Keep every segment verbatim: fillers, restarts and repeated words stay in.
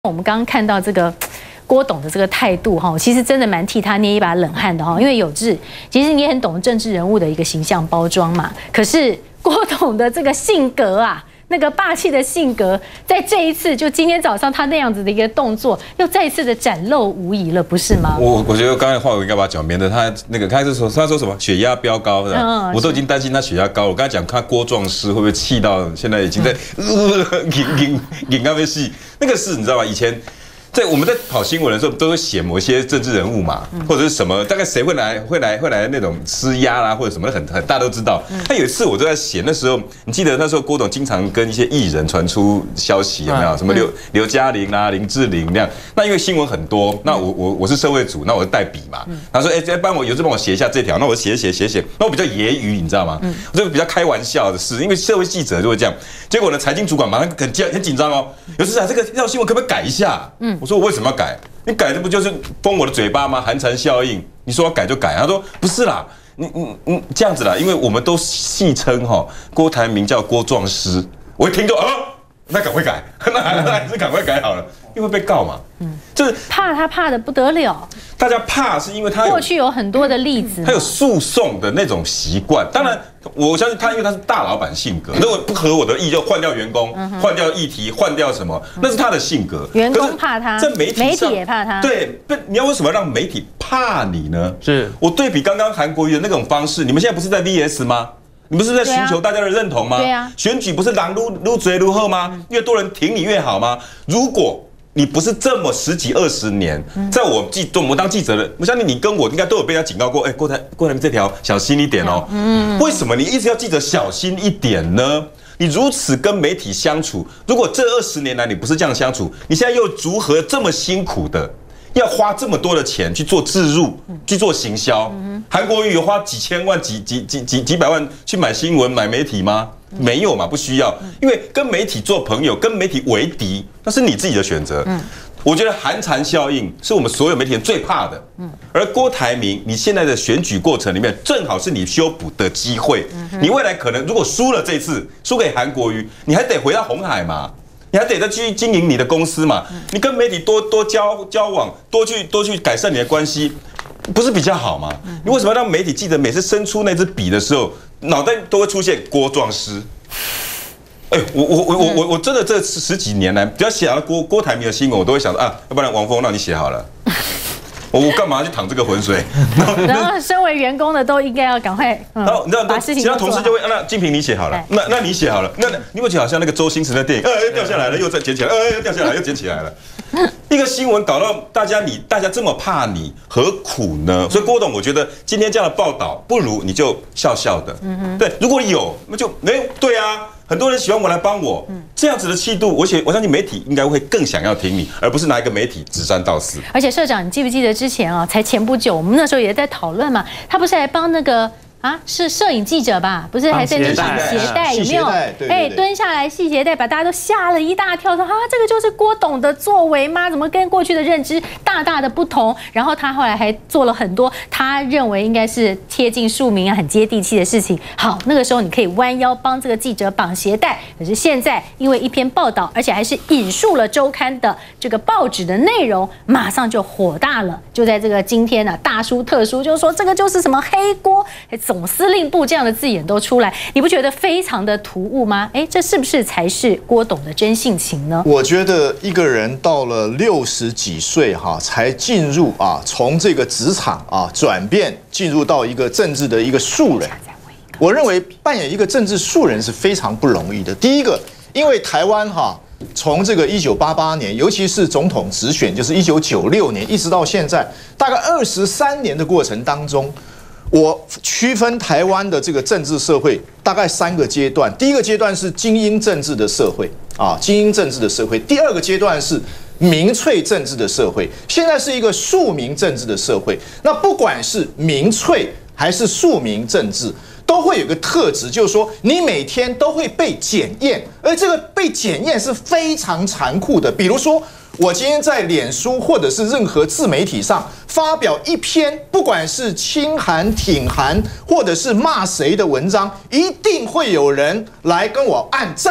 我们刚刚看到这个郭董的这个态度哈，其实真的蛮替他捏一把冷汗的哈。因为有志，其实你也很懂政治人物的一个形象包装嘛。可是郭董的这个性格啊，那个霸气的性格，在这一次就今天早上他那样子的一个动作，又再一次的展露无遗了，不是吗？ 我我觉得刚才话我应该把它讲，免得他那个开始说他说什么血压飙高的，嗯、我都已经担心他血压高了。我刚才讲他郭壮士会不会气到现在已经在拧拧拧那边戏。那个是你知道吗？以前在我们在跑新闻的时候，都会写某一些政治人物嘛，或者是什么，大概谁会来会来会来那种施压啦，或者什么很很大家都知道。他有一次我就在写，那时候你记得那时候郭董经常跟一些艺人传出消息，有没有？什么刘刘嘉玲啊、林志玲那样。那因为新闻很多，那我我我是社会组，那我就带笔嘛。他说：“哎，帮我有志帮我写一下这条。”那我写写写写，那我比较揶揄，你知道吗？我就比较开玩笑的事，因为社会记者就会这样。结果呢，财经主管马上很紧很紧张哦。有时啊，这个这条新闻可不可以改一下？嗯，我说我为什么要改？你改这不就是封我的嘴巴吗？寒蝉效应，你说要改就改。他说不是啦，你你你这样子啦，因为我们都戏称哈郭台铭叫郭壮师，我一听就啊，那赶快改，那还是赶快改好了，因为被告嘛。嗯，就是怕他怕的不得了。 大家怕是因为他过去有很多的例子， 他有诉讼的那种习惯。当然，我相信他，因为他是大老板性格，如果不合我的意就换掉员工，换掉议题，换掉什么，那是他的性格。 员工怕他， 在媒体上也怕他。 对，不，你要为什么让媒体怕你呢？ 是我对比刚刚韩国瑜的那种方式，你们现在不是在 V S 吗？你不是在寻求大家的认同吗？ 对啊， 选举不是狼撸撸嘴撸后吗？越多人挺你越好吗？如果你不是这么十几二十年，在我记我们当记者的，我相信你跟我应该都有被人家警告过，哎，郭台郭台铭这条小心一点哦。嗯，为什么你一直要记者小心一点呢？你如此跟媒体相处，如果这二十年来你不是这样相处，你现在又如何这么辛苦的？要花这么多的钱去做置入，去做行销。韩国瑜有花几千万、几几几几几百万去买新闻、买媒体吗？没有嘛，不需要。因为跟媒体做朋友、跟媒体为敌，那是你自己的选择。我觉得寒蝉效应是我们所有媒体人最怕的。而郭台铭，你现在的选举过程里面，正好是你修补的机会。你未来可能如果输了这次，输给韩国瑜，你还得回到鸿海嘛。你还得再去经营你的公司嘛？你跟媒体多多交交往，多去多去改善你的关系，不是比较好吗？你为什么要让媒体记者每次伸出那支笔的时候，脑袋都会出现郭壮师？哎，我我我我我我真的这十几年来，只要写到郭郭台铭的新闻，我都会想到啊，要不然王峰让你写好了。我干嘛去淌这个浑水？ 然后，身为员工的都应该要赶快，然后你知道，把事情其他同事就会，那金平你写好了，那那你写好了，那你会觉得好像那个周星驰的电影，呃，掉下来了，又再捡起来，呃，又掉下来，又捡起来了。一个新闻搞到大家你大家这么怕你，何苦呢？所以郭董，我觉得今天这样的报道，不如你就笑笑的，对，如果有，那就没对啊。很多人喜欢我来帮我，这样子的气度，而且我相信媒体应该会更想要听你，而不是拿一个媒体指三道四。 而且社长，你记不记得之前啊，才前不久，我们那时候也在讨论嘛，他不是还帮那个啊，是摄影记者吧？不是还在那系鞋带有没有？哎，蹲下来系鞋带，把大家都吓了一大跳，说啊，这个就是郭董的作为吗？怎么跟过去的认知大大的不同？然后他后来还做了很多他认为应该是贴近庶民啊、很接地气的事情。好，那个时候你可以弯腰帮这个记者绑鞋带，可是现在因为一篇报道，而且还是引述了周刊的这个报纸的内容，马上就火大了。就在这个今天呢、啊，大书特书就说这个就是什么黑锅。总司令部这样的字眼都出来，你不觉得非常的突兀吗？哎，这是不是才是郭董的真性情呢？ 我觉得一个人到了六十几岁哈，才进入啊，从这个职场啊转变进入到一个政治的一个素人，我认为扮演一个政治素人是非常不容易的。第一个，因为台湾哈。从这个一九八八年，尤其是总统直选，就是一九九六年，一直到现在，大概二十三年的过程当中。我区分台湾的这个政治社会大概三个阶段，第一个阶段是精英政治的社会啊，精英政治的社会；第二个阶段是民粹政治的社会，现在是一个庶民政治的社会。那不管是民粹还是庶民政治，都会有个特质，就是说你每天都会被检验，而这个被检验是非常残酷的。比如说，我今天在脸书或者是任何自媒体上发表一篇，不管是亲韩、挺韩，或者是骂谁的文章，一定会有人来跟我按赞。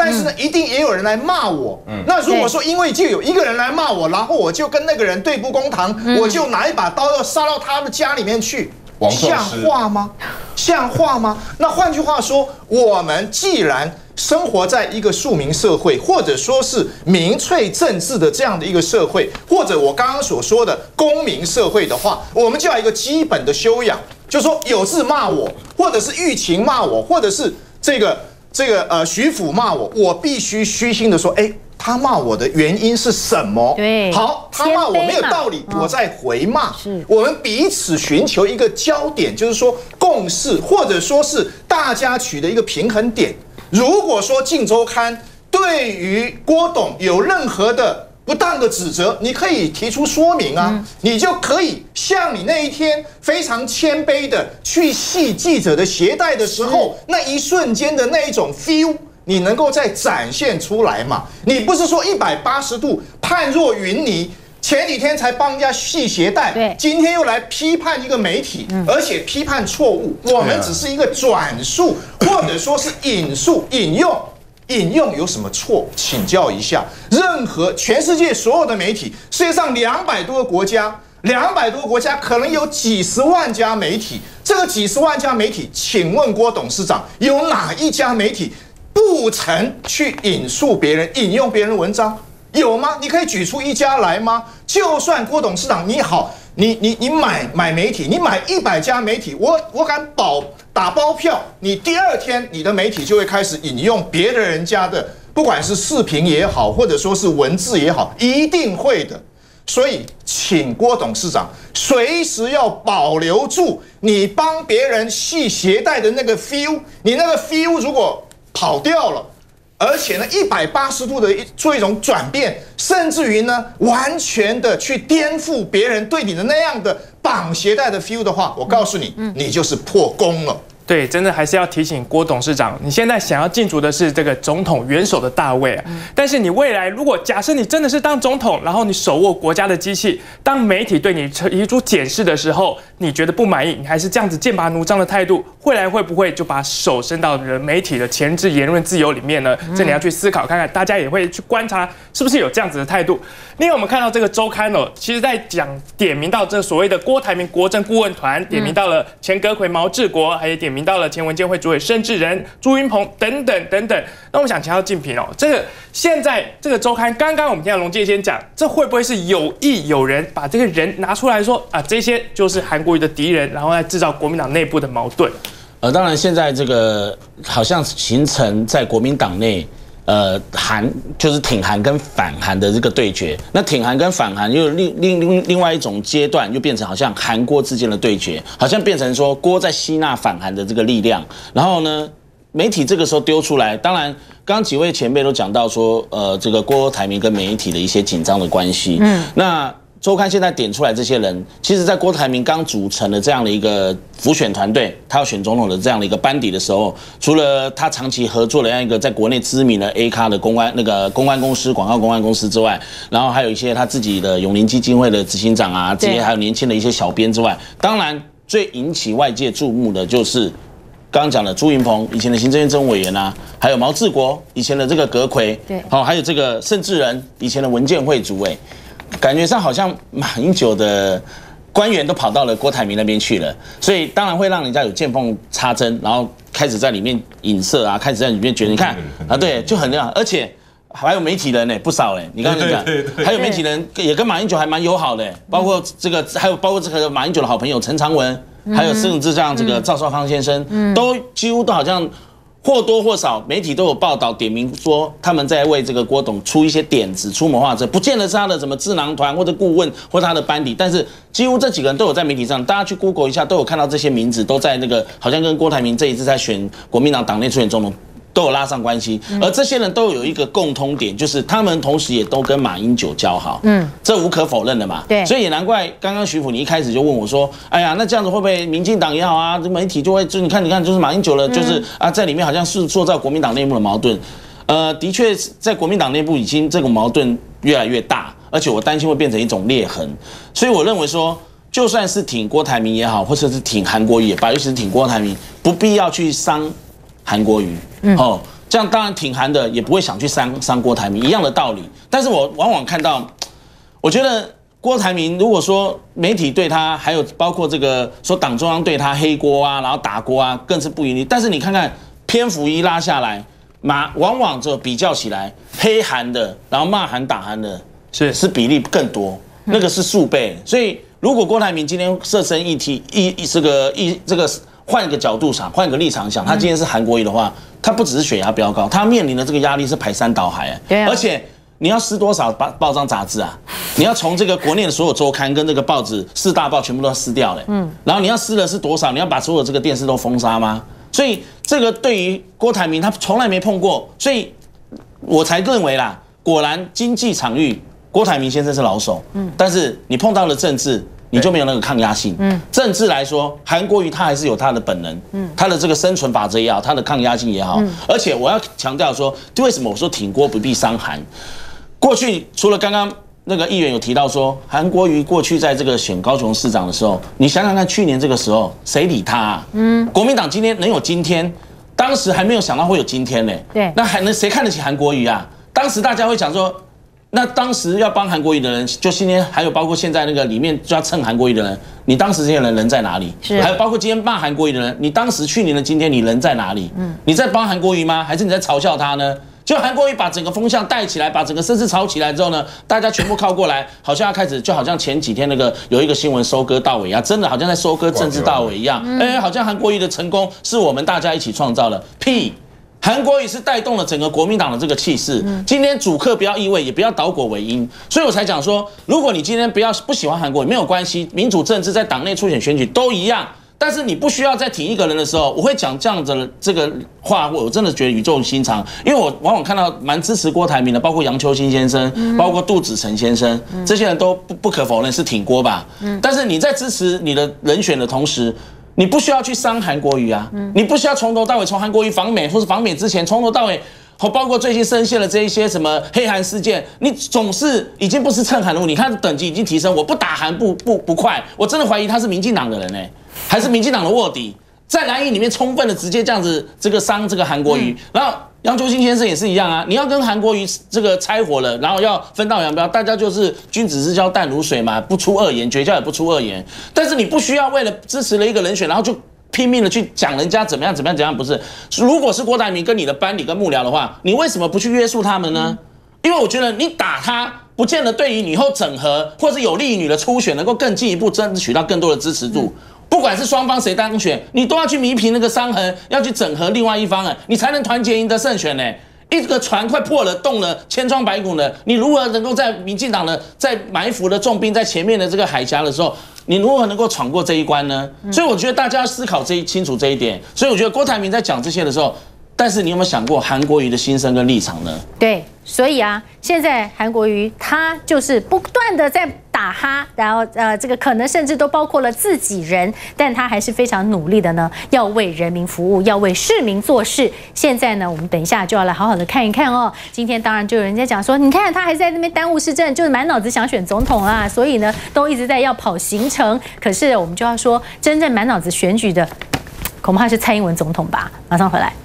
但是呢，一定也有人来骂我。嗯，那如果说因为就有一个人来骂我，然后我就跟那个人对簿公堂，嗯、我就拿一把刀要杀到他的家里面去，像话吗？像话吗？那换句话说，我们既然生活在一个庶民社会，或者说是民粹政治的这样的一个社会，或者我刚刚所说的公民社会的话，我们就要有一个基本的修养，就是说有字骂我，或者是玉琴骂我，或者是这个这个呃徐府骂我，我必须虚心的说，哎，他骂我的原因是什么？ 对， 好，他骂我没有道理，我再回骂。是，我们彼此寻求一个焦点，就是说共识，或者说是大家取得一个平衡点。如果说《镜周刊》对于郭董有任何的不当的指责，你可以提出说明啊，嗯、你就可以像你那一天非常谦卑的去系记者的鞋带的时候，那一瞬间的那一种 feel， 你能够再展现出来嘛？你不是说一百八十度判若云泥。前几天才帮人家系鞋带，今天又来批判一个媒体，嗯、而且批判错误。我们只是一个转述，或者说是引述、引用。引用有什么错？请教一下，任何全世界所有的媒体，世界上两百多个国家，两百多个国家可能有几十万家媒体。这个几十万家媒体，请问郭董事长，有哪一家媒体不曾去引述别人、引用别人的文章？有吗？你可以举出一家来吗？就算郭董事长你好，你你你买买媒体，你买一百家媒体，我我敢保打包票，你第二天你的媒体就会开始引用别的人家的，不管是视频也好，或者说是文字也好，一定会的。所以，请郭董事长随时要保留住你帮别人系鞋带的那个 feel， 你那个 feel 如果跑掉了。而且呢，一百八十度的做一种转变，甚至于呢，完全的去颠覆别人对你的那样的绑鞋带的 feel 的话，我告诉你，你就是破功了。 对，真的还是要提醒郭董事长，你现在想要进驻的是这个总统元首的大位啊。嗯、但是你未来如果假设你真的是当总统，然后你手握国家的机器，当媒体对你提出检视的时候，你觉得不满意，你还是这样子剑拔弩张的态度，未来会不会就把手伸到媒体的前置言论自由里面呢？这你要去思考看看，大家也会去观察是不是有这样子的态度。另外，我们看到这个周刊哦，其实在讲点名到这所谓的郭台铭国政顾问团，点名到了前阁揆毛治国，还有点名到了前文监会主委申智仁、朱云鹏等等等等。那我们想请教敬平哦，这个现在这个周刊，刚刚我们听到龙介先讲，这会不会是有意有人把这个人拿出来说啊？这些就是韩国瑜的敌人，然后来制造国民党内部的矛盾。 呃，当然现在这个好像形成在国民党内。呃，韩就是挺韩跟反韩的这个对决，那挺韩跟反韩又另另另另外一种阶段，又变成好像韩郭之间的对决，好像变成说郭在吸纳反韩的这个力量，然后呢，媒体这个时候丢出来，当然刚刚几位前辈都讲到说，呃，这个郭台铭跟媒体的一些紧张的关系，嗯，那。周刊现在点出来这些人，其实在郭台铭刚组成的这样的一个辅选团队，他要选总统的这样的一个班底的时候，除了他长期合作的这样一个在国内知名的 A 咖的公关那个公关公司、广告公关公司之外，然后还有一些他自己的永林基金会的执行长啊，这些还有年轻的一些小编之外，当然最引起外界注目的就是刚刚讲的朱云鹏以前的行政院政务委员啊，还有毛治国以前的这个阁揆，对，好，还有这个申智仁以前的文建会主委。感觉上好像马英九的官员都跑到了郭台铭那边去了，所以当然会让人家有见缝插针，然后开始在里面影射啊，开始在里面觉得你看啊，对，就很亮，而且还有媒体人呢，不少哎，你刚才讲，还有媒体人也跟马英九还蛮友好的，包括这个，还有包括这个马英九的好朋友陈长文，还有甚至像这个赵少康先生，都几乎都好像。或多或少，媒体都有报道点名说他们在为这个郭董出一些点子、出谋划策，不见得是他的什么智囊团或者顾问或他的班底，但是几乎这几个人都有在媒体上，大家去 Google 一下，都有看到这些名字，都在那个好像跟郭台铭这一次在选国民党党内初选总统都有拉上关系，而这些人都有一个共通点，就是他们同时也都跟马英九交好，嗯，这无可否认的嘛，对，所以也难怪刚刚徐府你一开始就问我说，哎呀，那这样子会不会民进党也好啊，媒体就会就你看你看就是马英九了，就是啊在里面好像是塑造国民党内部的矛盾，呃，的确在国民党内部已经这种矛盾越来越大，而且我担心会变成一种裂痕，所以我认为说。就算是挺郭台铭也好，或者是挺韩国瑜也罢，尤其是挺郭台铭，不必要去伤韩国瑜。嗯，哦， 这样当然挺韩的也不会想去伤伤郭台铭，一样的道理。但是我往往看到，我觉得郭台铭如果说媒体对他，还有包括这个说党中央对他黑锅啊，然后打锅啊，更是不盈利。但是你看看篇幅一拉下来，马往往就比较起来，黑韩的，然后骂韩打韩的，是是比例更多，那个是数倍。所以如果郭台铭今天设身一体一这个一这个换一个角度想，换一个立场想，他今天是韩国瑜的话，他不只是血压飙高，他面临的这个压力是排山倒海，对啊，而且你要撕多少报报章杂志啊？你要从这个国内的所有周刊跟这个报纸四大报全部都要撕掉嘞，嗯，然后你要撕的是多少？你要把所有这个电视都封杀吗？所以这个对于郭台铭他从来没碰过，所以我才认为啦，果然经济场域郭台铭先生是老手，嗯，但是你碰到了政治，你就没有那个抗压性，嗯，政治来说，韩国瑜他还是有他的本能，嗯，他的这个生存法则也好，他的抗压性也好，而且我要强调说，为什么我说挺郭不必伤韩？过去除了刚刚那个议员有提到说，韩国瑜过去在这个选高雄市长的时候，你想想看，去年这个时候谁理他啊？嗯，国民党今天能有今天，当时还没有想到会有今天呢。对，那还能谁看得起韩国瑜啊？当时大家会讲说，那当时要帮韩国瑜的人，就今天还有包括现在那个里面就要蹭韩国瑜的人，你当时这些人人在哪里？是，还有包括今天骂韩国瑜的人，你当时去年的今天你人在哪里？嗯，你在帮韩国瑜吗？还是你在嘲笑他呢？就韩国瑜把整个风向带起来，把整个声势炒起来之后呢，大家全部靠过来，好像要开始，就好像前几天那个有一个新闻收割大尾啊，真的好像在收割政治大尾一样。哎，好像韩国瑜的成功是我们大家一起创造的，屁！韩国瑜是带动了整个国民党的这个气势。今天主客不要意味，也不要倒果为因，所以我才讲说，如果你今天不要不喜欢韩国瑜没有关系，民主政治在党内初选选举都一样。但是你不需要再挺一个人的时候，我会讲这样子的这个话，我真的觉得语重心长，因为我往往看到蛮支持郭台铭的，包括杨秋兴先生，包括杜子成先生，这些人都不不可否认是挺郭吧。但是你在支持你的人选的同时，你不需要去伤韩国瑜啊，你不需要从头到尾从韩国瑜访美或是访美之前从头到尾。包括最近深陷的这一些什么黑韩事件，你总是已经不是蹭韩路，你看等级已经提升，我不打韩不不不快，我真的怀疑他是民进党的人哎、欸，还是民进党的卧底，在蓝营里面充分的直接这样子这个伤这个韩国瑜，嗯、然后杨秋兴先生也是一样啊，你要跟韩国瑜这个拆伙了，然后要分道扬镳，大家就是君子之交淡如水嘛，不出恶言，绝交也不出恶言，但是你不需要为了支持了一个人选，然后就。拼命的去讲人家怎么样怎么样怎么样，不是？如果是郭台铭跟你的班底跟幕僚的话，你为什么不去约束他们呢？因为我觉得你打他，不见得对于你以后整合，或是有利于你的初选，能够更进一步争取到更多的支持度。不管是双方谁当选，你都要去弥平那个伤痕，要去整合另外一方啊，你才能团结赢得胜选呢。一个船快破了洞了，千疮百孔了，你如何能够在民进党的在埋伏的重兵在前面的这个海峡的时候，你如何能够闯过这一关呢？所以我觉得大家要思考这一清楚这一点。所以我觉得郭台铭在讲这些的时候，但是你有没有想过韩国瑜的心声跟立场呢？对，所以啊，现在韩国瑜他就是不断的在打哈，然后呃，这个可能甚至都包括了自己人，但他还是非常努力的呢，要为人民服务，要为市民做事。现在呢，我们等一下就要来好好的看一看哦。今天当然就有人在讲说，你看他还在那边耽误市政，就是满脑子想选总统啊，所以呢，都一直在要跑行程。可是我们就要说，真正满脑子选举的，恐怕是蔡英文总统吧。马上回来。